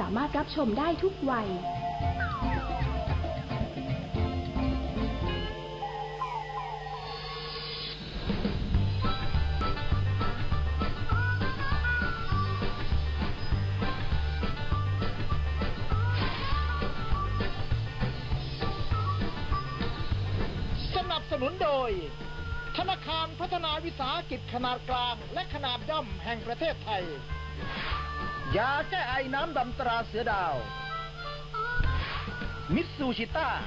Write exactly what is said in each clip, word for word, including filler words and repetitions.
ามารถรับชมได้ทุกวัยสนับสนุนโดยธนาคารพัฒนาวิสาหกิจขนาดกลางและขนาดย่อมแห่งประเทศไทยยาแก้ไอน้ำดำตราเสือดาวมิตซูชิต้า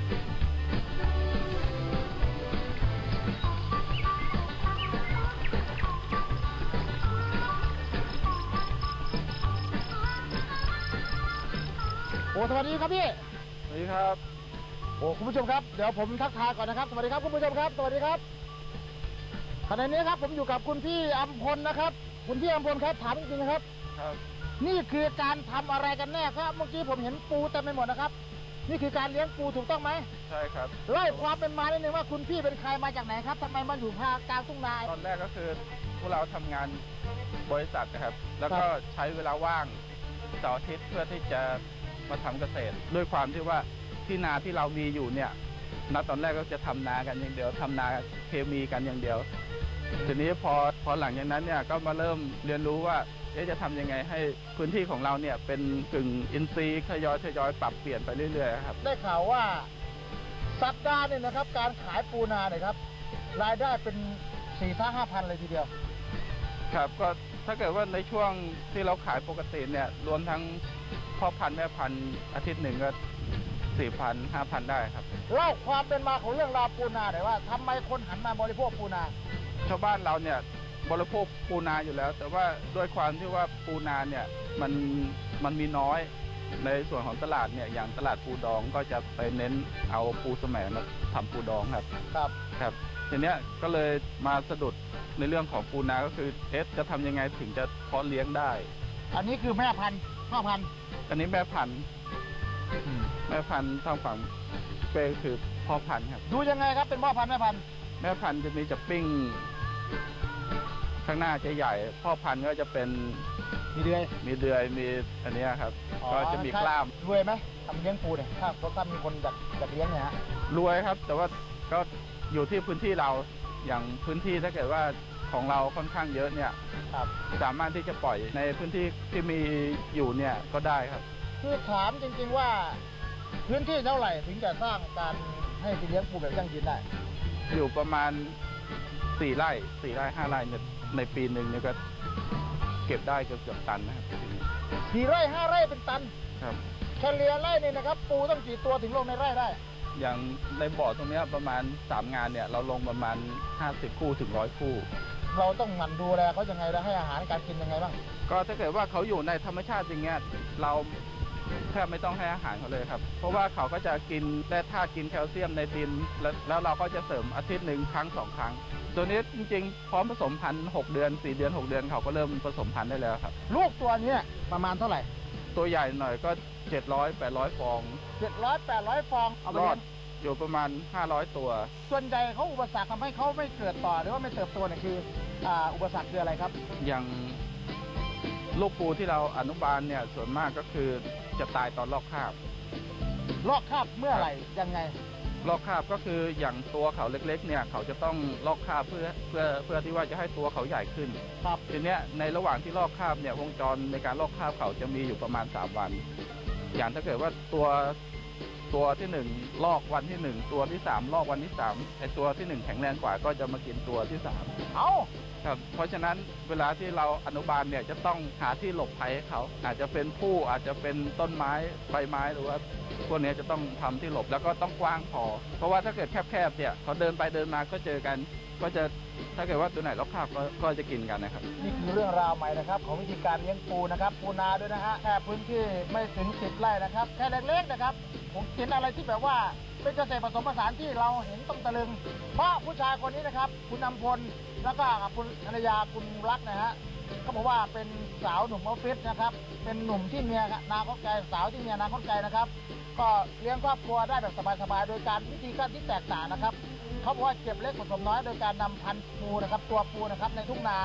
โอ้สวัสดีครับพี่สวัสดีครับโอ้คุณผู้ชมครับเดี๋ยวผมทักทายก่อนนะครับสวัสดีครับคุณผู้ชมครับสวัสดีครับขณะนี้ครับผมอยู่กับคุณพี่อำพลนะครับคุณพี่อำพลครับถามจริงๆนะครับครับนี่คือการทำอะไรกันแน่ครับเมื่อกี้ผมเห็นปูเต็มไปหมดนะครับนี่คือการเลี้ยงปูถูกต้องไหมใช่ครับเล่าความเป็นมาหน่อยนึงว่าคุณพี่เป็นใครมาจากไหนครับทำไมมาอยู่ภาคกลางทุ่งนาตอนแรกก็คือพวกเราทำงานบริษัทนะครับแล้วก็ใช้เวลาว่างเสาร์อาทิตย์เพื่อที่จะมาทำเกษตรด้วยความที่ว่าที่นาที่เรามีอยู่เนี่ยณตอนแรกก็จะทำนากันอย่างเดียวทำนาเคมีกันอย่างเดียวทีนี้พอพอหลังจากนั้นเนี่ยก็มาเริ่มเรียนรู้ว่าจะทำยังไงให้พื้นที่ของเราเนี่ยเป็นกึ่งอินทรีย์ทยอยทยอยปรับเปลี่ยนไปเรื่อยๆครับได้ข่าวว่าสัปดาห์นึงนะครับการขายปูนาเนี่ยครับรายได้เป็นสี่ถึงห้าพันเลยทีเดียวครับก็ถ้าเกิดว่าในช่วงที่เราขายปกติเนี่ยรวมทั้งพ่อพันธุ์แม่พันธุ์อาทิตย์หนึ่งก็สี่พันห้าพันได้ครับเล่าความเป็นมาของเรื่องราวปูนาหน่อยว่าทำไมคนหันมาบริโภคปูนาชาวบ้านเราเนี่ยบริโภคปูนาอยู่แล้วแต่ว่าด้วยความที่ว่าปูนาเนี่ยมันมันมีน้อยในส่วนของตลาดเนี่ยอย่างตลาดปูดองก็จะไปเน้นเอาปูแสมมาทำปูดองครับครับครับทีเนี้ยก็เลยมาสะดุดในเรื่องของปูนาก็คือเอสจะทำยังไงถึงจะเพาะเลี้ยงได้อันนี้คือแม่พันธุ์พ่อพันธุ์อันนี้แม่พันธุ์แม่พันธุ์ทางฝั่งเปย์คือพ่อพันธุ์ครับดูยังไงครับเป็นพ่อพันธุ์แม่พันธุ์แม่พันธุ์จะมีจะปิ้งข้างหน้าจะใหญ่พ่อพันธุ์ก็จะเป็นมีเดือยมีเดือยมีอันนี้ครับก็จะมีกล้ามรวยไหมทำเลี้ยงปูเนี่ยถ้าถ้ามีคนอยากอยากเลี้ยงเนี่ยฮะรวยครับแต่ว่าก็อยู่ที่พื้นที่เราอย่างพื้นที่ถ้าเกิดว่าของเราค่อนข้างเยอะเนี่ยครับสามารถที่จะปล่อยในพื้นที่ที่มีอยู่เนี่ยก็ได้ครับคือถามจริงๆว่าพื้นที่เท่าไหร่ถึงจะสร้างการให้เลี้ยงปูแบบยั่งยืนได้อยู่ประมาณสี่ไร่สี่ไร่ห้าไร่ในปีหนึ่งเนี่ยก็เก็บได้เกือบเกือบตันนะครับสี่ไร่ห้าไร่เป็นตันครับเฉลี่ยไร่นี่นะครับปูต้องกี่ตัวถึงลงในไร่ได้อย่างในบ่อตรงนี้ประมาณสามงานเนี่ยเราลงประมาณห้าสิบคู่ถึงร้อยคู่เราต้องหมั่นดูแลเขายังไงและให้อาหารการกินยังไงบ้างก็ถ้าเกิดว่าเขาอยู่ในธรรมชาติอย่างเงี้ยเราแทบไม่ต้องให้อาหารเขาเลยครับเพราะว่าเขาก็จะกินแร่ธาตุกินแคลเซียมในดินแล้วแล้วเราก็จะเสริมอาทิตย์หนึ่งครั้งสองครั้งตัวนี้จริงๆพร้อมผสมพันธุ์หกเดือนสี่เดือนหกเดือนเขาก็เริ่มผสมพันธุ์ได้แล้วครับลูกตัวนี้ประมาณเท่าไหร่ตัวใหญ่หน่อยก็เจ็ดร้อยแปดร้อยฟองเจ็ดร้อยแปดร้อยฟองเอาไปรอดอยู่ประมาณห้าร้อยตัวส่วนใหญ่เขาอุปสรรคทำให้เขาไม่เกิดต่อหรือว่าไม่เติบโตเนี่ยคืออ่าอุปสรรคคืออะไรครับอย่างลูกปูที่เราอนุบาลเนี่ยส่วนมากก็คือจะตายตอนลอกคราบลอกคราบเมื่อไหร่ยังไงลอกคราบก็คืออย่างตัวเขาเล็กๆเนี่ยเขาจะต้องลอกคราบเพื่อเพื่อเพื่อที่ว่าจะให้ตัวเขาใหญ่ขึ้นครับทีเนี้ยในระหว่างที่ลอกคราบเนี่ยวงจรในการลอกคราบเขาจะมีอยู่ประมาณสามวันอย่างถ้าเกิดว่าตัวตัวที่หนึ่งลอกวันที่หนึ่งตัวที่สามลอกวันที่สามไอตัวที่หนึ่งแข็งแรงกว่าก็จะมากินตัวที่สามเอาครับเพราะฉะนั้นเวลาที่เราอนุบาลเนี่ยจะต้องหาที่หลบภัยให้เขาอาจจะเป็นผู้อาจจะเป็นต้นไม้ใบไม้หรือว่าพวกนี้จะต้องทำที่หลบแล้วก็ต้องกว้างพอเพราะว่าถ้าเกิดแคบๆเนี่ยเขาเดินไปเดินมาก็เจอกันก็จะถ้าเกิดว่าตัวไหนล็อกคาบก็จะกินกันนะครับนี่คือเรื่องราวใหม่นะครับของวิธีการเลี้ยงปูนะครับปูนาด้วยนะฮะแค่พื้นที่ไม่ถึงสิบไร่นะครับแค่เล็กๆนะครับผมเห็นอะไรที่แบบว่าเป็นเกษตรผสมผสานที่เราเห็นต้องตะลึงเพราะผู้ชายคนนี้นะครับคุณนำพลแล้วก็คุณภรรยาคุณรักนะฮะเขาบอกว่าเป็นสาวหนุ่มออฟฟิศนะครับเป็นหนุ่มที่มีนาคตไกลสาวที่มีนาคตไกลนะครับก็เลี้ยงครอบครัวได้แบบสบายๆโดยการวิธีการที่แตกต่างนะครับเขาบอกว่าเก็บเล็กผสมน้อยโดยการนำพันธุ์ปูนะครับตัวปูนะครับในทุ่งนา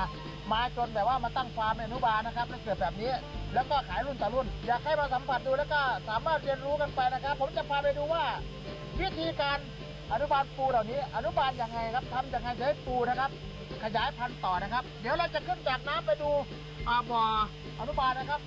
มาจนแบบว่ามาตั้งฟาร์มอนุบาลนะครับแล้วเกิดแบบนี้แล้วก็ขายรุ่นต่อรุ่นอยากให้มาสัมผัสดูแล้วก็สามารถเรียนรู้กันไปนะครับผมจะพาไปดูว่าวิธีการอนุบาลปูเหล่านี้อนุบาลยังไงครับทำยังไงจะให้ปูนะครับขยายพันธุ์ต่อนะครับเดี๋ยวเราจะขึ้นจากน้ำไปดูบ่ออนุบาลนะครับ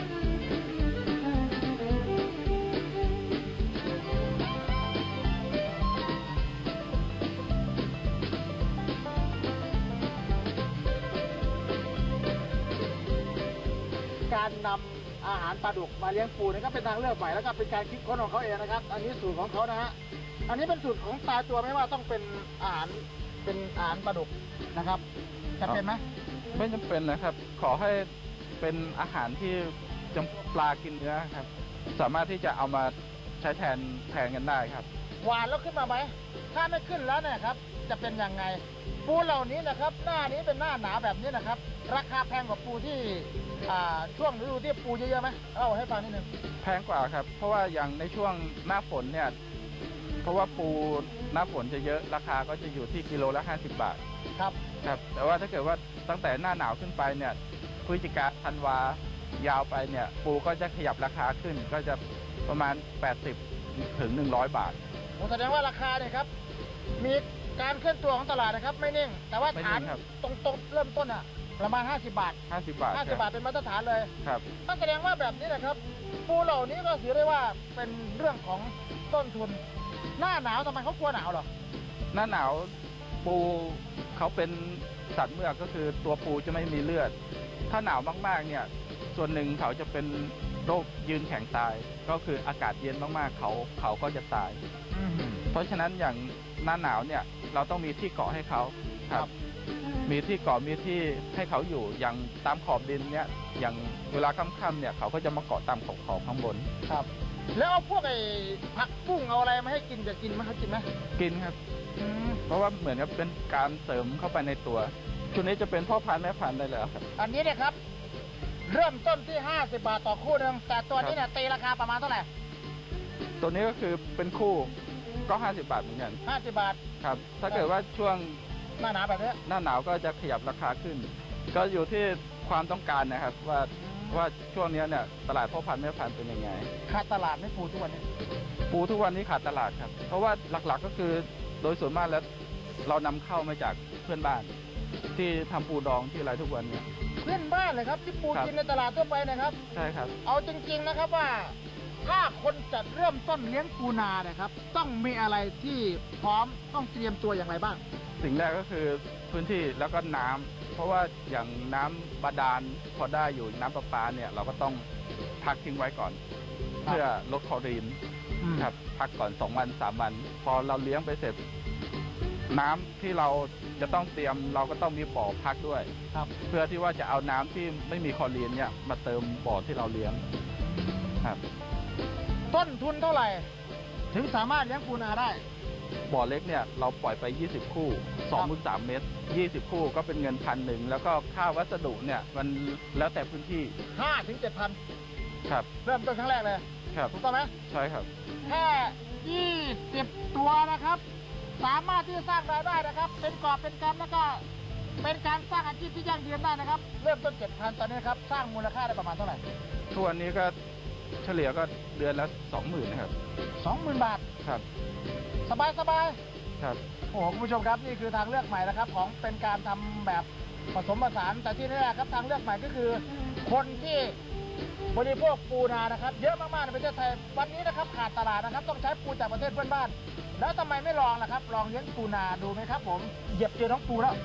การนำอาหารปลาดุกมาเลี้ยงปูนี่ก็เป็นทางเลือกใหม่แล้วก็เป็นการคิดค้นของเขาเองนะครับอันนี้สูตรของเขานะฮะอันนี้เป็นสูตรของตายตัวไม่ว่าต้องเป็นอาหารเป็นอาหารปลาดุกนะครับจำเป็นไหมไม่จำเป็นนะครับขอให้เป็นอาหารที่จำปลากินเนื้อครับสามารถที่จะเอามาใช้แทนแทนกันได้ครับหวานแล้วขึ้นมาไหมถ้าไม่ขึ้นแล้วเนี่ยครับจะเป็นยังไงปูเหล่านี้นะครับหน้านี้เป็นหน้าหนาแบบนี้นะครับราคาแพงกว่าปูที่ช่วงฤดูที่ปูเยอะๆไหมเล่าให้ฟังนิดนึงแพงกว่าครับเพราะว่าอย่างในช่วงหน้าฝนเนี่ยเพราะว่าปูหน้าฝนจะเยอะราคาก็จะอยู่ที่กิโลละห้าสิบบาทครับครับแต่ว่าถ้าเกิดว่าตั้งแต่หน้าหนาวขึ้นไปเนี่ยพฤศจิกาธันวายาวไปเนี่ยปูก็จะขยับราคาขึ้นก็จะประมาณแปดสิบถึงหนึ่งร้อยบาทผมแสดงว่าราคาเนี่ยครับมีการเคลื่อนตัวของตลาดนะครับไม่นิ่งแต่ว่าฐานตรงๆเริ่มต้นอ่ะประมาณห้าสิบบาทห้าสิบบาทห้าสิบบาทเป็นมาตรฐานเลยครับนั่นแสดงว่าแบบนี้นะครับปูเหล่านี้ก็ถือได้ว่าเป็นเรื่องของต้นทุนหน้าหนาวทำไมเขากลัวหนาวหรอหน้าหนาวปูเขาเป็นสัตว์เมือกก็คือตัวปูจะไม่มีเลือดถ้าหนาวมากๆเนี่ยส่วนหนึ่งเขาจะเป็นโรคยืนแข็งตายก็คืออากาศเย็นมากๆเขาเขาก็จะตายเพราะฉะนั้นอย่างหน้าหนาวเนี่ยเราต้องมีที่เกาะให้เขาครับมีที่เกาะมีที่ให้เขาอยู่อย่างตามขอบดินเนี่ยอย่างเวลาค่ำๆเนี่ยเขาก็จะมาเกาะตามขอบขอบข้างบนครับแล้วเอาพวกไอ้ผักบุ้งเอาอะไรมาให้กินจะกินไหมเขากินไหมกินครับเพราะว่าเหมือนกับเป็นการเสริมเข้าไปในตัวชุดนี้จะเป็นพ่อพันธุ์แม่พันธุ์ได้เลยครับอันนี้เนี่ยครับเริ่มต้นที่ห้าสิบบาทต่อคู่หนึ่งแต่ตัวนี้เนี่ยตีราคาประมาณเท่าไหร่ตัวนี้ก็คือเป็นคู่ก็ห้าสิบบาทเหมือนกันห้าสิบบาทครับถ้าเกิดว่าช่วงหน้าหนาวแบบนี้หน้าหนาวก็จะขยับราคาขึ้นก็อยู่ที่ความต้องการนะครับว่าว่าช่วงนี้เนี่ยตลาดพ่อพันธุ์แม่พันธุ์เป็นยังไงขาดตลาดไม่ปูทุกวันนี้ปูทุกวันนี้ขาดตลาดครับเพราะว่าหลักๆก็คือโดยส่วนมากแล้วเรานำเข้ามาจากเพื่อนบ้านที่ทำปูดองที่อะไรทุกวันนี้เพื่อนบ้านเลยครับที่ปูกินในตลาดทั่วไปนะครับใช่ครับเอาจริงๆนะครับว่าถ้าคนจะเริ่มต้นเลี้ยงปูนานะครับต้องมีอะไรที่พร้อมต้องเตรียมตัวอย่างไรบ้างสิ่งแรกก็คือพื้นที่แล้วก็น้ำเพราะว่าอย่างน้ำบาดาลพอได้อยู่น้ำประปาเนี่ยเราก็ต้องพักทิ้งไว้ก่อนเพื่อลดคลอรีนครับพักก่อนสองวันสามวันพอเราเลี้ยงไปเสร็จน้ำที่เราจะต้องเตรียมเราก็ต้องมีบ่อพักด้วยครับเพื่อที่ว่าจะเอาน้ำที่ไม่มีคลอรีนเนี่ยมาเติมบ่อที่เราเลี้ยงครับต้นทุนเท่าไหร่ถึงสามารถเลี้ยงปูนาได้บ่อเล็กเนี่ยเราปล่อยไปยี่สิบคู่สองคูณสามเมตรยี่สิบคู่ก็เป็นเงินพันหนึ่งแล้วก็ค่าวัสดุเนี่ยมันแล้วแต่พื้นที่ห้าถึงเจ็ดพันครับเริ่มต้นครั้งแรกเลยครับถูกต้องไหมใช่ครับแค่ยี่สิบตัวนะครับสามารถที่จะสร้างรายได้นะครับเป็นกอบเป็นกำแล้วก็เป็นการสร้างอาชีพที่ยั่งยืนได้นะครับเริ่มต้นเจ็ดพันตอนนี้ครับสร้างมูลค่าได้ประมาณเท่าไหร่ทุกวันนี้ก็เฉลี่ยก็เดือนละสองหมื่นนะครับสองหมื่นบาทครับสบายสบายครับโอ้คุณผู้ชมครับนี่คือทางเลือกใหม่นะครับของเป็นการทำแบบผสมผสานแต่ที่นี่แหละครับทางเลือกใหม่ก็คือคนที่บริโภคปูนานะครับเยอะมากๆในประเทศไทยวันนี้นะครับขาดตลาดนะครับต้องใช้ปูจากประเทศเพื่อนบ้านแล้วทำไมไม่ลองล่ะครับลองเลี้ยงปูนาดูไหมครับผมเหยียบเจอน้องปูแล้ว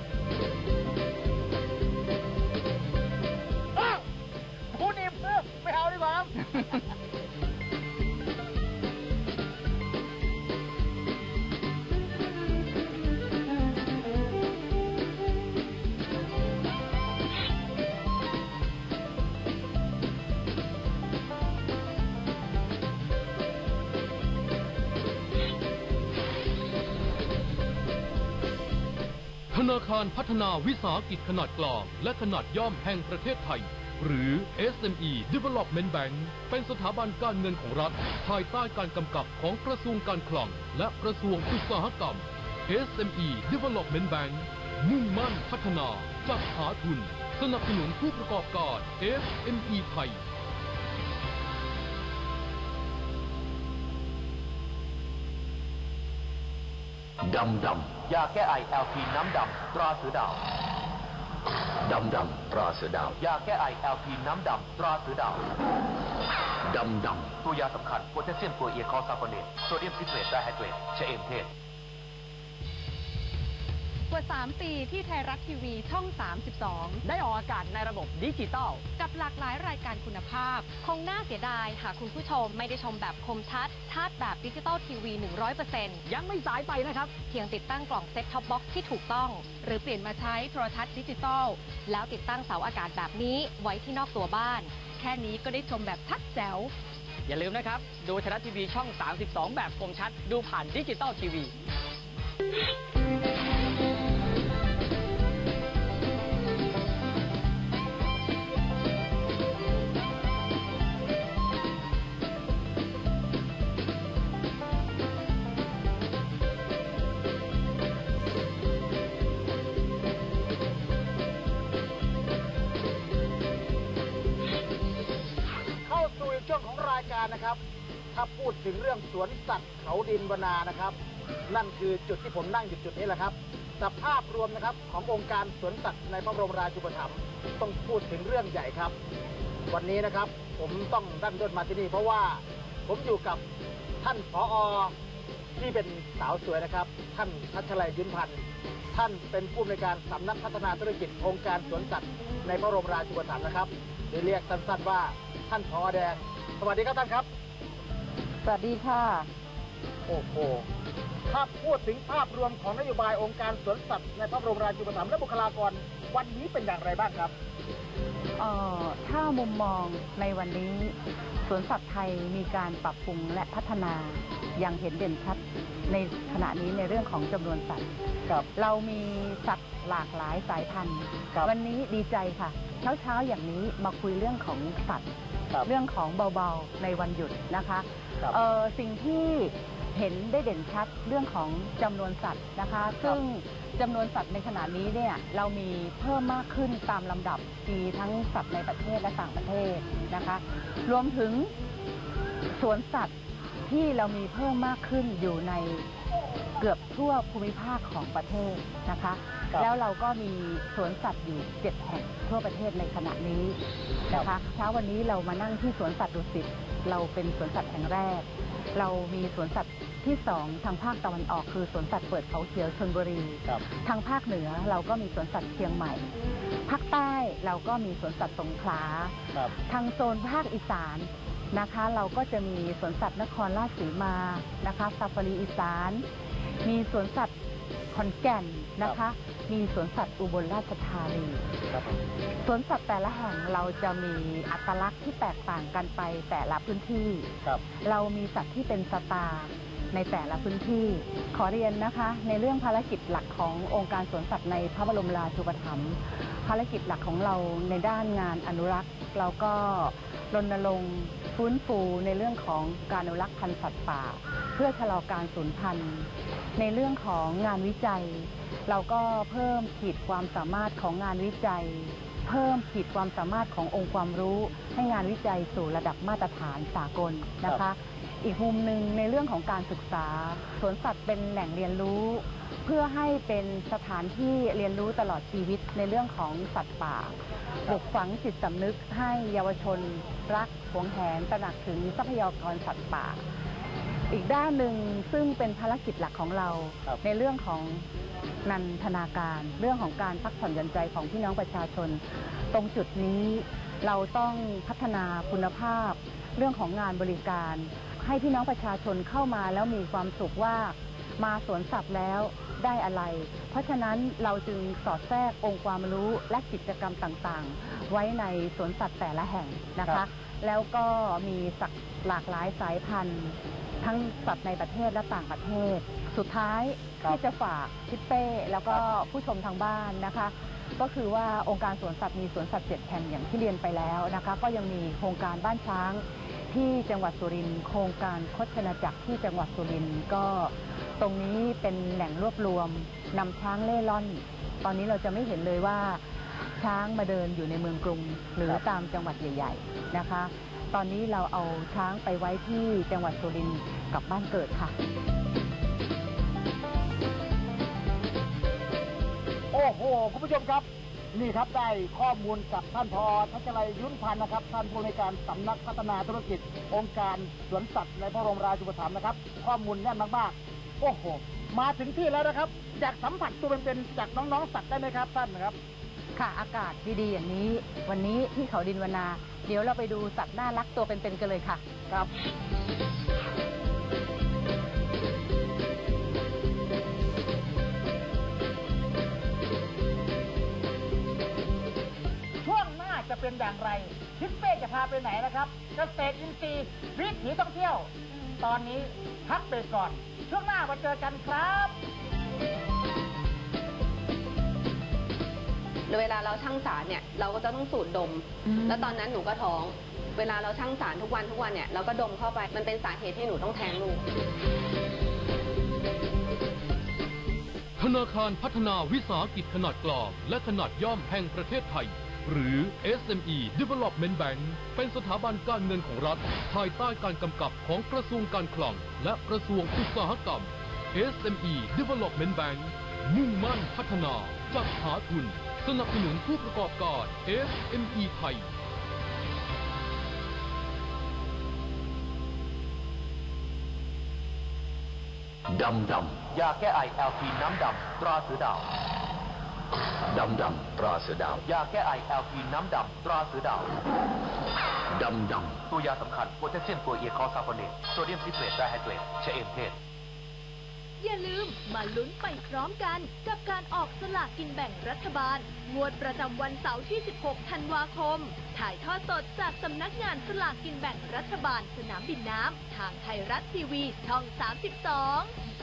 ปูนิ่มไม่เอาดีกว่าธนาคารพัฒนาวิสาหกิจขนาดกลางและขนาดย่อมแห่งประเทศไทยหรือ เอส เอ็ม อี Development Bank เป็นสถาบันการเงินของรัฐภายใต้การกำกับของกระทรวงการคลังและกระทรวงอุตสาหกรรม เอส เอ็ม อี Development Bank มุ่งมั่นพัฒนาจัดหาทุนสนับสนุนผู้ประกอบการ เอส เอ็ม อี ไทยดำดำยาแก้ไอ แอล พี น้ำดำตราเสือดาวดำดำตราเสือดาวยาแก้ไอ แอล พี น้ำดำตราเสือดาวดำดำตัวยาสำคัญโพแทสเซียมตัวเอียคอซาโฟเนตโซเดียมซิเทรตไดไฮเดรตชะเอมเทศกว่าสามปีที่ไทยรัฐทีวีช่องสามสิบสองได้ออกอากาศในระบบดิจิตอลกับหลากหลายรายการคุณภาพคงน่าเสียดายหากคุณผู้ชมไม่ได้ชมแบบคมชัดชาร์จแบบดิจิตอลทีวี หนึ่งร้อยเปอร์เซ็นต์ ยังไม่สายไปนะครับเพียงติดตั้งกล่องเซ็ตท็อปบ็อกซ์ที่ถูกต้องหรือเปลี่ยนมาใช้โทรทัศน์ดิจิตอลแล้วติดตั้งเสาอากาศแบบนี้ไว้ที่นอกตัวบ้านแค่นี้ก็ได้ชมแบบชัดแจ๋วอย่าลืมนะครับดูไทยรัฐทีวีช่องสามสิบสองแบบคมชัดดูผ่านดิจิตอลทีวีช่วงของรายการนะครับถ้าพูดถึงเรื่องสวนสัตว์เขาดินวนานะครับนั่นคือจุดที่ผมนั่งอยู่จุดนี้แหละครับแต่ภาพรวมนะครับขององค์การสวนสัตว์ในพระบรมราชูปถัมภ์ต้องพูดถึงเรื่องใหญ่ครับวันนี้นะครับผมต้องดันด้นมาที่นี่เพราะว่าผมอยู่กับท่านผอ.ที่เป็นสาวสวยนะครับท่านทัชลัยยิ้มพันธ์ท่านเป็นผู้อำนวยการสำนักพัฒนาธุรกิจองค์การสวนสัตว์ในพระบรมราชูปถัมภ์นะครับหรือเรียกสั้นๆว่าท่านผอ.แดงสวัสดีครับท่านครับสวัสดีค่ะโอ้โหถ้าพูดถึงภาพรวมของนโยบายองค์การสวนสัตว์ในพระบรมราชูปถัมภ์และบุคลากรวันนี้เป็นอย่างไรบ้างครับเอ่อถ้ามุมมองในวันนี้สวนสัตว์ไทยมีการปรับปรุงและพัฒนาอย่างเห็นเด่นชัดในขณะนี้ในเรื่องของจำนวนสัตว์เรามีสัตว์หลากหลายสายพันธุ์วันนี้ดีใจค่ะเช้าเช้าอย่างนี้มาคุยเรื่องของสัตว์เรื่องของเบาๆในวันหยุดนะคะเอ่อสิ่งที่เห็นได้เด่นชัดเรื่องของจำนวนสัตว์นะคะซึ่งจำนวนสัตว์ในขณะนี้เนี่ยเรามีเพิ่มมากขึ้นตามลำดับมีทั้งสัตว์ในประเทศและต่างประเทศนะคะรวมถึงสวนสัตว์ที่เรามีเพิ่มมากขึ้นอยู่ในเกือบทั่วภูมิภาคของประเทศนะคะแล้วเราก็มีสวนสัตว์อยู่เจ็ดแห่งทั่วประเทศในขณะนี้นะคะเช้าวันนี้เรามานั่งที่สวนสัตว์ดุสิตเราเป็นสวนสัตว์แห่งแรกเรามีสวนสัตว์ที่สองทางภาคตะวันออกคือสวนสัตว์เปิดเขาเขียวชลบุรีทางภาคเหนือเราก็มีสวนสัตว์เชียงใหม่ภาคใต้เราก็มีสวนสัตว์สงขลาทางโซนภาคอีสานนะคะเราก็จะมีสวนสัตว์นครราชสีมานะคะซาฟารีอีสานมีสวนสัตว์ขอนแก่นนะคะมีสวนสัตว์อุบลราชธานีสวนสัตว์แต่ละแห่งเราจะมีอัตลักษณ์ที่แตกต่างกันไปแต่ละพื้นที่เรามีสัตว์ที่เป็นสตาร์ในแต่ละพื้นที่ขอเรียนนะคะในเรื่องภารกิจหลักขององค์การสวนสัตว์ในพระบรมราชูปถัมภ์ภารกิจหลักของเราในด้านงานอนุรักษ์เราก็รณรงค์ฟื้นฟูในเรื่องของการอนุรักษ์พันธุ์สัตว์ป่าเพื่อชะลอการสูญพันธุ์ในเรื่องของงานวิจัยเราก็เพิ่มขีดความสามารถของงานวิจัยเพิ่มขีดความสามารถขององค์ความรู้ให้งานวิจัยสู่ระดับมาตรฐานสากลนะคะอีกมุมหนึ่งในเรื่องของการศึกษาสวนสัตว์เป็นแหล่งเรียนรู้เพื่อให้เป็นสถานที่เรียนรู้ตลอดชีวิตในเรื่องของสัตว์ป่าปลูกฝังจิตสำนึกให้เยาวชนรักหวงแหนตระหนักถึงทรัพยากรสัตว์ป่าอีกด้านหนึ่งซึ่งเป็นภารกิจหลักของเราในเรื่องของนันทนาการเรื่องของการพักผ่อนหย่อนใจของพี่น้องประชาชนตรงจุดนี้เราต้องพัฒนาคุณภาพเรื่องของงานบริการให้พี่น้องประชาชนเข้ามาแล้วมีความสุขว่ามาสวนสัตว์แล้วได้อะไรเพราะฉะนั้นเราจึงสอดแทรกองค์ความรู้และกิจกรรมต่างๆไว้ในสวนสัตว์แต่ละแห่งนะคะแล้วก็มีสัตว์หลากหลายสายพันธุ์ทั้งสัตว์ในประเทศและต่างประเทศสุดท้ายที่จะฝากทิศเป้แล้วก็ผู้ชมทางบ้านนะคะก็คือว่าองค์การสวนสัตว์มีสวนสัตว์เจ็ดแห่งอย่างที่เรียนไปแล้วนะคะก็ยังมีโครงการบ้านช้างที่จังหวัดสุรินทร์โครงการคชนาจักรที่จังหวัดสุรินทร์ก็ตรงนี้เป็นแหล่งรวบรวมนำช้างเล่ร่อนตอนนี้เราจะไม่เห็นเลยว่าช้างมาเดินอยู่ในเมืองกรุงหรือตามจังหวัดใหญ่ๆนะคะ ตอนนี้เราเอาช้างไปไว้ที่จังหวัดสุรินทร์กับบ้านเกิดค่ะโอ้โหคุณผู้ชมครับนี่ครับได้ข้อมูลกับท่านผอ.ทัชลัยยุ่นพันธ์นะครับท่านผู้อำนวยการสำนักพัฒนาธุรกิจองค์การสวนสัตว์ในพระบรมราชูปถัมภ์นะครับข้อมูลแน่นมากๆโอ้โหมาถึงที่แล้วนะครับอยากสัมผัสตัวเป็นๆจากน้องๆสัตว์ได้ไหมครับท่านนะครับค่ะอากาศดีๆอย่างนี้วันนี้ที่เขาดินวนาเดี๋ยวเราไปดูสัตว์น่ารักตัวเป็นๆกันเลยค่ะครับช่วงหน้าจะเป็นอย่างไรทิศเป้จะพาไปไหนนะครับเกษตรอินทรีย์วิถีท่องเที่ยวตอนนี้พักเบรกก่อนช่วงหน้ามาเจอกันครับเวลาเราชั่งสารเนี่ยเราก็จะต้องสูดดมแล้วตอนนั้นหนูก็ท้องเวลาเราชั่งสารทุกวันทุกวันเนี่ยเราก็ดมเข้าไปมันเป็นสาเหตุที่หนูต้องแท้งลูกธนาคารพัฒนาวิสาหกิจขนาดกลางและขนาดย่อมแห่งประเทศไทยหรือ เอส เอ็ม อี Development Bank เป็นสถาบันการเงินของรัฐภายใต้การกำกับของกระทรวงการคลังและกระทรวงอุตสาหกรรม เอส เอ็ม อี Development Bank มุ่งมั่นพัฒนาจัดหาทุนสนับสนุนผู้ประกอบการ เอส เอ็ม อี ไทยดำดำยาแก้ไอ แอล พี น้ำดำตราเสือดาวดำดำตราเสือดาวยาแก้ไอ แอล พี น้ำดำตราเสือดาวดำดำตัวยาสำคัญโพแทสเซียมตัวเอคอซาโฟเนตโซเดียมซิเตรตไดไฮเดรตชะเอมเทศอย่าลืมมาลุ้นไปพร้อมกันกับการออกสลากกินแบ่งรัฐบาลงวดประจำวันเสาร์ที่ สิบหก ธันวาคมถ่ายทอดสดจากสำนักงานสลากกินแบ่งรัฐบาลสนามบินน้ำทางไทยรัฐทีวีช่อง สามสิบสอง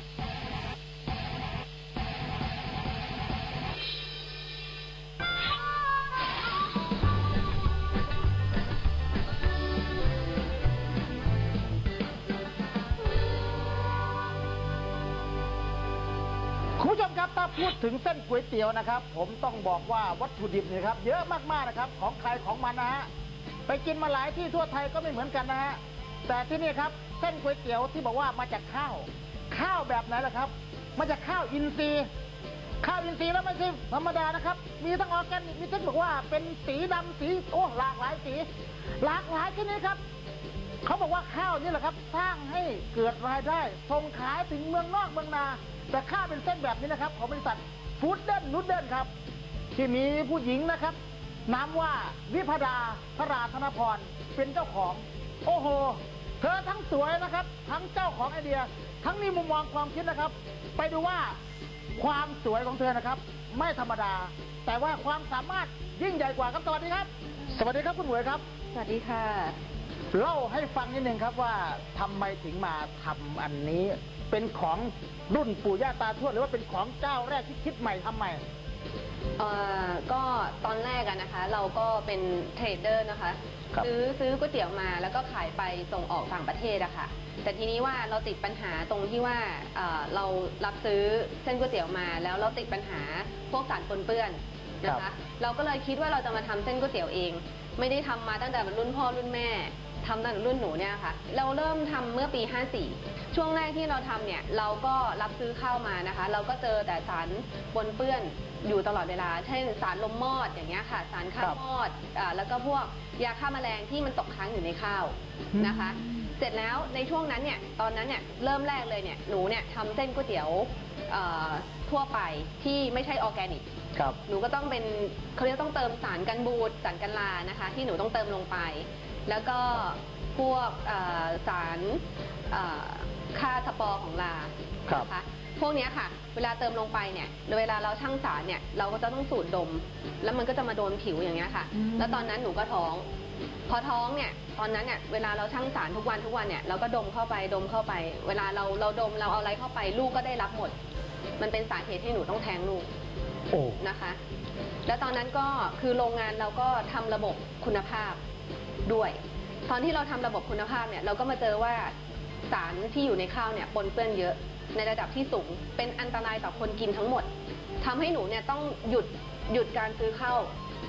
คุณผู้ชมครับถ้าพูดถึงเส้นก๋วยเตี๋ยวนะครับผมต้องบอกว่าวัตถุดิบเนี่ยครับเยอะมากๆนะครับของใครของมันนะฮะไปกินมาหลายที่ทั่วไทยก็ไม่เหมือนกันนะฮะแต่ที่นี่ครับเส้นก๋วยเตี๋ยวที่บอกว่ามาจากข้าวข้าวแบบไหนล่ะครับมาจากข้าวอินทรีย์ข้าวอินทรีย์แล้วไม่ใช่ธรรมดานะครับมีทั้งออร์แกนิกมีทั้งบอกว่าเป็นสีดำสีโอ้หลากหลายสีหลากหลายที่นี่ครับเขาบอกว่าข้าวนี่แหละครับสร้างให้เกิดรายได้ส่งขายถึงเมืองนอกเมืองนาแต่ข้าวเป็นเส้นแบบนี้นะครับของบริษัทฟู้ดเด่นนูดเด่นครับที่มีผู้หญิงนะครับนามว่าวิภดาพราธนพรเป็นเจ้าของโอ้โหเธอทั้งสวยนะครับทั้งเจ้าของไอเดียทั้งมีมุมมองความคิดนะครับไปดูว่าความสวยของเธอนะครับไม่ธรรมดาแต่ว่าความสามารถยิ่งใหญ่กว่าครับสวัสดีครับสวัสดีครับคุณหมวยครับสวัสดีค่ะเล่าให้ฟังนิดนึงครับว่าทำไมถึงมาทำอันนี้เป็นของรุ่นปู่ย่าตาทวดหรือว่าเป็นของเจ้าแรกที่คิดใหม่ทำใหม่เอ่อก็ตอนแรกอะนะคะเราก็เป็นเทรดเดอร์นะคะซื้อซื้อก๋วยเตี๋ยวมาแล้วก็ขายไปส่งออกต่างประเทศอะค่ะแต่ทีนี้ว่าเราติดปัญหาตรงที่ว่าเอ่อเรารับซื้อเส้นก๋วยเตี๋ยวมาแล้วเราติดปัญหาพวกสารปนเปื้อนนะคะเราก็เลยคิดว่าเราจะมาทำเส้นก๋วยเตี๋ยวเองไม่ได้ทำมาตั้งแต่รุ่นพ่อรุ่นแม่ทำตั้งแต่รุ่นหนูเนี่ยค่ะเราเริ่มทำเมื่อปีห้าสี่ช่วงแรกที่เราทำเนี่ยเราก็รับซื้อข้าวมานะคะเราก็เจอแต่สารปนเปื้อนอยู่ตลอดเวลาเช่นสารลมมอดอย่างเงี้ยค่ะสารฆ่ามอดอ่าแล้วก็พวกยาฆ่าแมลงที่มันตกค้างอยู่ในข้าวนะคะเสร็จแล้วในช่วงนั้นเนี่ยตอนนั้นเนี่ยเริ่มแรกเลยเนี่ยหนูเนี่ยทำเส้นก๋วยเตี๋ยวทั่วไปที่ไม่ใช่ออร์แกนิกหนูก็ต้องเป็นเขาเรียกต้องเติมสารกันบูดสารกันลานะคะที่หนูต้องเติมลงไปแล้วก็พวกสารฆ่าสปอร์ของลานะคะพวกนี้ค่ะเวลาเติมลงไปเนี่ยเวลาเราชั่งสารเนี่ยเราก็จะต้องสูดดมแล้วมันก็จะมาโดนผิวอย่างเงี้ยค่ะแล้วตอนนั้นหนูก็ท้องพอท้องเนี่ยตอนนั้นเนี่ยเวลาเราชั่งสารทุกวันทุกวันเนี่ยเราก็ดมเข้าไปดมเข้าไปเวลาเราเราดมเราเอาอะไรเข้าไปลูกก็ได้รับหมดมันเป็นสาเหตุที่หนูต้องแท้งลูกนะคะแล้วตอนนั้นก็คือโรงงานเราก็ทำระบบคุณภาพด้วยตอนที่เราทำระบบคุณภาพเนี่ยเราก็มาเจอว่าสารที่อยู่ในข้าวเนี่ยปนเปื้อนเยอะในระดับที่สูงเป็นอันตรายต่อคนกินทั้งหมดทำให้หนูเนี่ยต้องหยุดหยุดการซื้อข้าว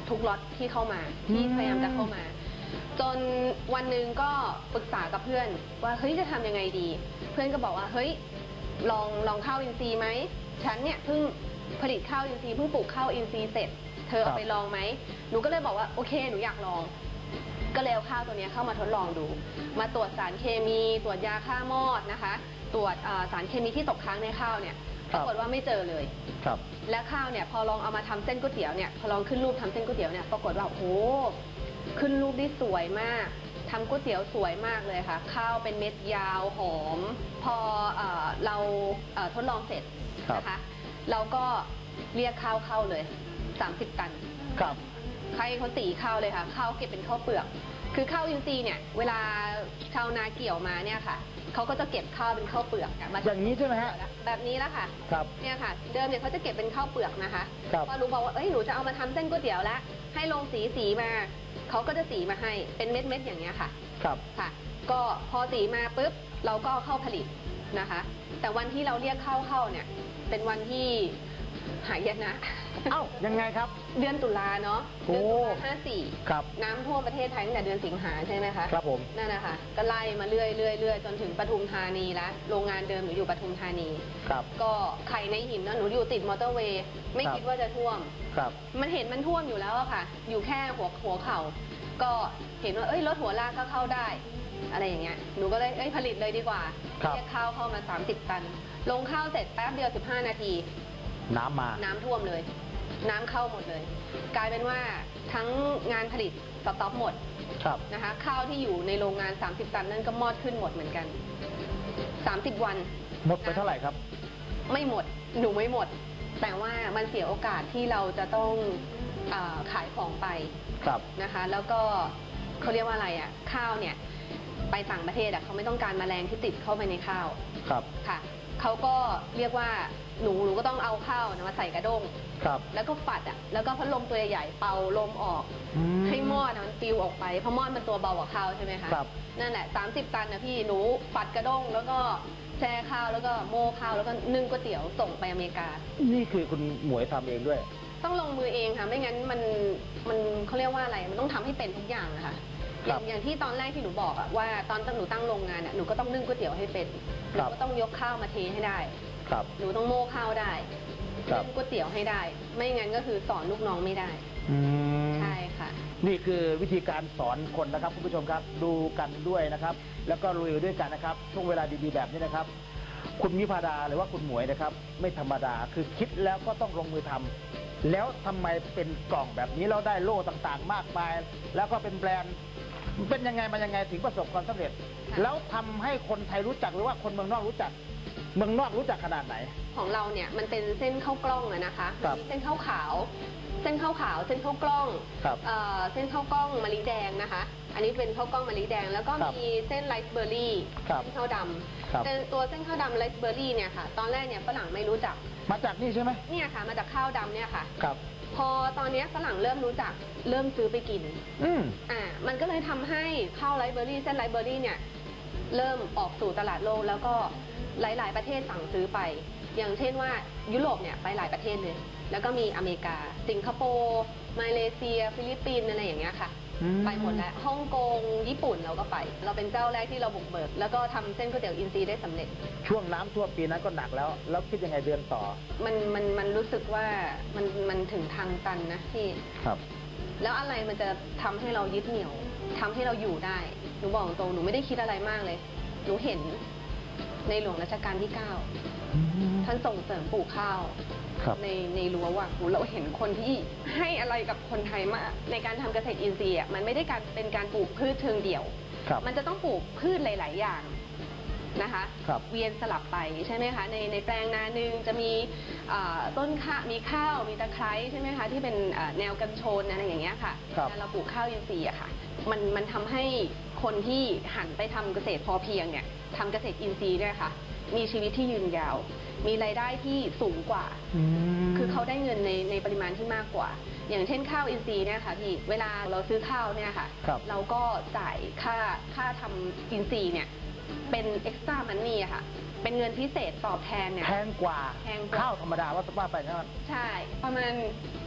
ทุกล็อตที่เข้ามาที่พยายามจะเข้ามา จนวันหนึ่งก็ปรึกษากับเพื่อนว่าเฮ้ยจะทำยังไงดี เพื่อนก็บอกว่าเฮ้ยลองลองข้าวอินทรีย์ไหมฉันเนี่ยเพิ่งผลิตข้าวอินทรีย์เพิ่งปลูกข้าวอินทรีย์เสร็จเธอเอาไปลองไหมหนูก็เลยบอกว่าโอเคหนูอยากลองก็เลยเอาข้าวตัวนี้เข้ามาทดลองดูมาตรวจสารเคมีตรวจยาฆ่ามอดนะคะตรวจสารเคมีที่ตกค้างในข้าวเนี่ยปรากฏว่าไม่เจอเลยครับและข้าวเนี่ยพอลองเอามาทำเส้นก๋วยเตี๋ยวเนี่ยพอลองขึ้นรูปทำเส้นก๋วยเตี๋ยวเนี่ยปรากฏว่าโอ้โหขึ้นรูปได้สวยมากทำก๋วยเตี๋ยวสวยมากเลยค่ะข้าวเป็นเม็ดยาวหอมพอเอ่อเราเอ่อทดลองเสร็จนะคะเราก็เรียกข้าวเข้าเลยสามสิบตันครับใครเขาตีข้าวเลยค่ะข้าวเก็บเป็นข้าวเปลือกคือข้าวอินทรีย์เนี่ยเวลาชาวนาเกี่ยวมาเนี่ยค่ะเขาก็จะเก็บข้าวเป็นข้าวเปลือกมาอย่างนี้ใช่ไหมฮะแบบนี้แล้วค่ะครับเนี่ยค่ะเดิมเนี่ยเขาจะเก็บเป็นข้าวเปลือกนะคะพอรู้บอกว่าเอ้ยหนูจะเอามาทำเส้นก๋วยเตี๋ยวแล้วให้ลงสีสีมาเขาก็จะสีมาให้เป็นเม็ดเม็ดอย่างเงี้ยค่ะครับค่ะก็พอสีมาปุ๊บเราก็เข้าผลิตนะคะแต่วันที่เราเรียกเข้าเข้าเนี่ยเป็นวันที่หายนะเอ้ายังไงครับเดือนตุลาเนาะเดือนตุลาห้าสี่ครับน้ำท่วมประเทศไทยตั้งแต่เดือนสิงหาใช่ไหมคะครับผมนั่นนะคะก็ไล่มาเรื่อยเรื่อยเรื่อยจนถึงปทุมธานีแล้วโรงงานเดิมหนูอยู่ปทุมธานีครับก็ไข่ในหินเนาะหนูอยู่ติดมอเตอร์เวย์ไม่คิดว่าจะท่วมครับมันเห็นมันท่วมอยู่แล้วอะค่ะอยู่แค่หัวหัวเข่าก็เห็นว่าเอ้ยรถหัวลากเข้าได้อะไรอย่างเงี้ยหนูก็เลยเอ้ยผลิตเลยดีกว่าเรียกข้าวเข้ามาสามสิบตันลงข้าวเสร็จแป๊บเดียวสิบห้านาทีน้ำมาน้ำท่วมเลยน้ำเข้าหมดเลยกลายเป็นว่าทั้งงานผลิตสต็อปหมดนะคะข้าวที่อยู่ในโรงงานสามสิบตันนั่นก็มอดขึ้นหมดเหมือนกันสามสิบวันหมดไปเท่าไหร่ครับไม่หมดหนูไม่หมดแต่ว่ามันเสียโอกาสที่เราจะต้องเอ่อขายของไปนะคะแล้วก็เขาเรียกว่าอะไรอ่ะข้าวเนี่ยไปต่างประเทศอ่ะเขาไม่ต้องการแมลงที่ติดเข้าไปในข้าวครับค่ะเขาก็เรียกว่าหนูหนูก็ต้องเอาข้าวมาใส่กระด้งครับแล้วก็ปัดอ่ะแล้วก็พัดลมตัวใหญ่เป่าลมออกให้มอดมันปิวออกไปเพราะมอดมันตัวเบากว่าข้าวใช่ไหมคะครับนั่นแหละสามสิบตันนะพี่หนูปัดกระด้งแล้วก็แช่ข้าวแล้วก็โม่ข้าวแล้วก็นึ่งก๋วยเตี๋ยวส่งไปอเมริกานี่คือคุณหมวยทำเองด้วยต้องลงมือเองค่ะไม่งั้นมันมันเขาเรียกว่าอะไรมันต้องทำให้เป็นทุกอย่างนะคะอย่างอย่างที่ตอนแรกที่หนูบอกอะว่าตอนหนูตั้งโรงงานอะหนูก็ต้องนึ่งก๋วยเตี๋ยวให้เป็นหนูก็ต้องยกข้าวมาเทให้ได้หนูต้องโม่ข้าวได้นึ่งก๋วยเตี๋ยวให้ได้ ไม่งั้นก็คือสอนลูกน้องไม่ได้ใช่ค่ะนี่คือวิธีการสอนคนนะครับคุณผู้ชมครับดูกันด้วยนะครับแล้วก็ลุยด้วยกันนะครับช่วงเวลาดีๆแบบนี้นะครับคุณวิภาดาหรือว่าคุณหมวยนะครับไม่ธรรมดาคือคิดแล้วก็ต้องลงมือทำแล้วทำไมเป็นกล่องแบบนี้เราได้โล่ต่างๆมากมายแล้วก็เป็นแบรนด์เป็นยังไงมายังไงถึงประสบความสำเร็จแล้วทำให้คนไทยรู้จักหรือว่าคนเมืองนอกรู้จักเมืองนอกรู้จักขนาดไหนของเราเนี่ยมันเป็นเส้นข้าวกล้องอะนะคะมีเส้นข้าวขาวเส้นข้าวขาวเส้นข้าวกล้องเส้นข้าวกล้องมะลิแดงนะคะอันนี้เป็นข้าวกล้องมะลิแดงแล้วก็มีเส้นไรซ์เบอร์รี่เส้นข้าวดำแต่ตัวเส้นข้าวดำไรซ์เบอร์รี่เนี่ยค่ะตอนแรกเนี่ยฝรั่งไม่รู้จักมาจากนี่ใช่ไหมเนี่ยค่ะมาจากข้าวดำเนี่ยค่ะครับพอตอนนี้ฝรั่งเริ่มรู้จักเริ่มซื้อไปกินอืมอ่ามันก็เลยทำให้ข้าวไรซ์เบอร์รี่เส้นไรซ์เบอร์รี่เนี่ยเริ่มออกสู่ตลาดโลกแล้วก็หลายๆประเทศสั่งซื้อไปอย่างเช่นว่ายุโรปเนี่ยไปหลายประเทศเลยแล้วก็มีอเมริกาสิงคโปร์มาเลเซียฟิลิปปินส์อะไรอย่างเงี้ยค่ะไปหมดแล้วฮ่องกงญี่ปุ่นเราก็ไปเราเป็นเจ้าแรกที่เราบุกเบิกแล้วก็ทำเส้นก๋วยเตี๋ยวอินทรีย์ได้สำเร็จช่วงน้ำท่วมปีนั้นก็หนักแล้วแล้วคิดยังไงเดือนต่อมันมันมันรู้สึกว่ามันมันถึงทางตันนะพี่ครับแล้วอะไรมันจะทำให้เรายึดเหนี่ยวทำให้เราอยู่ได้หนูบอกตรงหนูไม่ได้คิดอะไรมากเลยหนูเห็นในหลวงรัชกาลที่เก้าท่านส่งเสริมปลูกข้าวในในรั้ววังเราเห็นคนที่ให้อะไรกับคนไทยมากในการทำเกษตรอินทรีย์มันไม่ได้การเป็นการปลูกพืชเชิงเดี่ยวมันจะต้องปลูกพืชหลายๆอย่างนะคะเวียนสลับไปใช่ไหมคะในในแปลงนาหนึ่งจะมีต้นข้าวมีข้าวมีตะไคร้ใช่ไหมคะที่เป็นแนวกันชนอะไรอย่างเงี้ยค่ะเราปลูกข้าวอินทรีย์อะค่ะมันมันทำให้คนที่หันไปทำเกษตรพอเพียงเนี่ยทำเกษตรอินทรีย์ด้วยค่ะมีชีวิตที่ยืนยาวมีรายได้ที่สูงกว่าคือเขาได้เงินในในปริมาณที่มากกว่าอย่างเช่นข้าวอินทรีย์เนี่ยค่ะพี่เวลาเราซื้อข้าวเนี่ยค่ะเราก็จ่ายค่าค่าทำอินทรีย์เนี่ยเป็นเอ็กซ์ตร้ามันนี่ค่ะเป็นเงินพิเศษตอบแทนเนี่ยแพงกว่าข้าวธรรมดาว่าว่าไปใช่ไหมใช่ประมาณ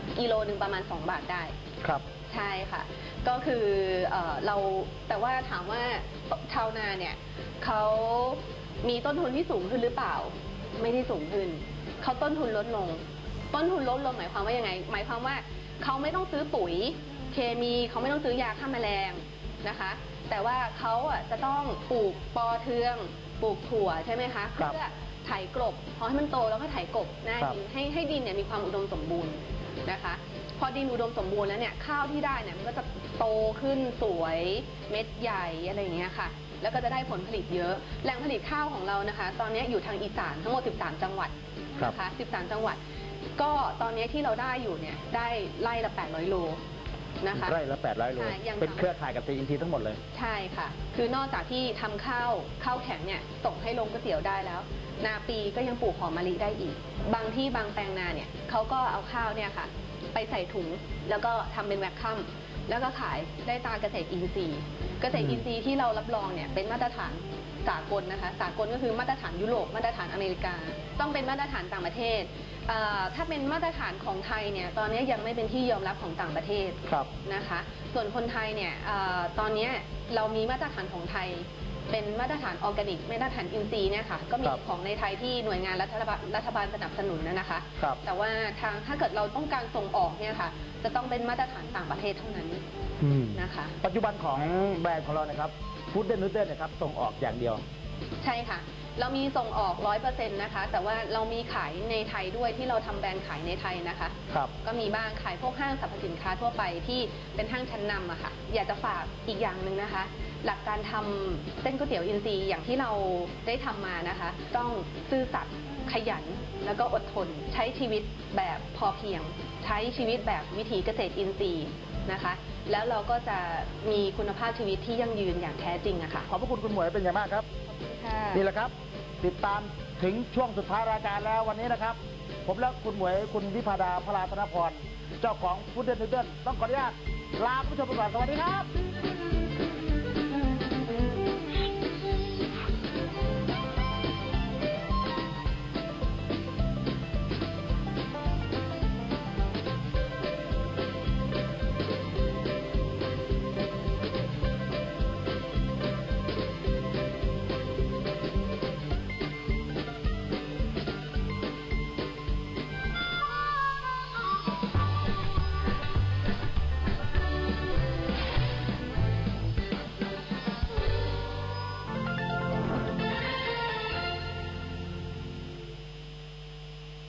กิโลหนึ่งประมาณสองบาทได้ครับใช่ค่ะ ก็คือเอ่อเราแต่ว่าถามว่าชาวนาเนี่ยเขามีต้นทุนที่สูงขึ้นหรือเปล่า ไม่ได้สูงขึ้นเขาต้นทุนลดลง ต้นทุนลดลงหมายความว่ายังไง หมายความว่าเขาไม่ต้องซื้อปุ๋ยเคมีเขาไม่ต้องซื้อยาฆ่าแมลงนะคะ แต่ว่าเขาอ่ะจะต้องปลูกปอเทืองปลูกถั่วใช่ไหมคะเพื่อไถกลบพอให้มันโตแล้วก็ไถกลบหน้าดินให้ให้ดินเนี่ยมีความอุดมสมบูรณ์นะคะพอดินอุดมสมบูรณ์แล้วเนี่ยข้าวที่ได้เนี่ยมันก็จะโตขึ้นสวยเม็ดใหญ่อะไรอย่างเงี้ยค่ะแล้วก็จะได้ผลผลิตเยอะแหล่งผลิตข้าวของเรานะคะตอนนี้อยู่ทางอีสานทั้งหมดสิบสามจังหวัดนะคะสิบสามจังหวัดก็ตอนนี้ที่เราได้อยู่เนี่ยได้ไร่ละแปดร้อยโลนะคะไร่ละแปดร้อยโลเป็นเครือข่ายกับ ซี อิน ที ทั้งหมดเลยใช่ค่ะคือนอกจากที่ทำข้าวข้าวแข็งเนี่ยส่งให้โรงก๋วยเตี๋ยวได้แล้วนาปีก็ยังปลูกหอมมะลิได้อีกบางที่บางแปลงนาเนี่ยเขาก็เอาข้าวเนี่ยค่ะไปใส่ถุงแล้วก็ทำเป็นแวคคัมแล้วก็ขายได้ตามเกษตรอินทรีย์เกษตรอินทรีย์ที่เรารับรองเนี่ยเป็นมาตรฐานสากลนะคะสากลก็คือมาตรฐานยุโรปมาตรฐานอเมริกาต้องเป็นมาตรฐานต่างประเทศถ้าเป็นมาตรฐานของไทยเนี่ยตอนนี้ยังไม่เป็นที่ยอมรับของต่างประเทศนะคะส่วนคนไทยเนี่ยตอนนี้เรามีมาตรฐานของไทยเป็นมาตรฐานออร์แกนิกมาตรฐานอินทรีย์เนี่ยค่ะก็มีของในไทยที่หน่วยงานรัฐบาลรัฐบาลสนับสนุนนะคะแต่ว่าทางถ้าเกิดเราต้องการส่งออกเนี่ยค่ะจะต้องเป็นมาตรฐานต่างประเทศเท่านั้นนะคะปัจจุบันของแบรนด์ของเรานะครับฟู้ดเดนนูเดนนะครับส่งออกอย่างเดียวใช่ค่ะเรามีส่งออก ร้อยเปอร์เซ็นต์ นะคะแต่ว่าเรามีขายในไทยด้วยที่เราทำแบรนด์ขายในไทยนะคะครับก็มีบ้างขายพวกห้างสรรพสินค้าทั่วไปที่เป็นห้างชั้นนำอะค่ะอยากจะฝากอีกอย่างหนึ่งนะคะหลักการทำเส้นก๋วยเตี๋ยวอินทรีย์อย่างที่เราได้ทำมานะคะต้องซื่อสัตย์ขยันแล้วก็อดทนใช้ชีวิตแบบพอเพียงใช้ชีวิตแบบวิถีเกษตรอินทรีย์นะคะแล้วเราก็จะมีคุณภาพชีวิตที่ยั่งยืนอย่างแท้จริงอะค่ะขอบพระคุณคุณหมวยเป็นอย่างมากครับนี่แหละครับติดตามถึงช่วงสุดท้ายรายการแล้ววันนี้นะครับผมและคุณหมวยคุณวิภาดาพลาธนพรเจ้าของฟู้ดเดนนูเดิลต้องขออนุญาตลาผู้ชมไปก่อนสวัสดีครับ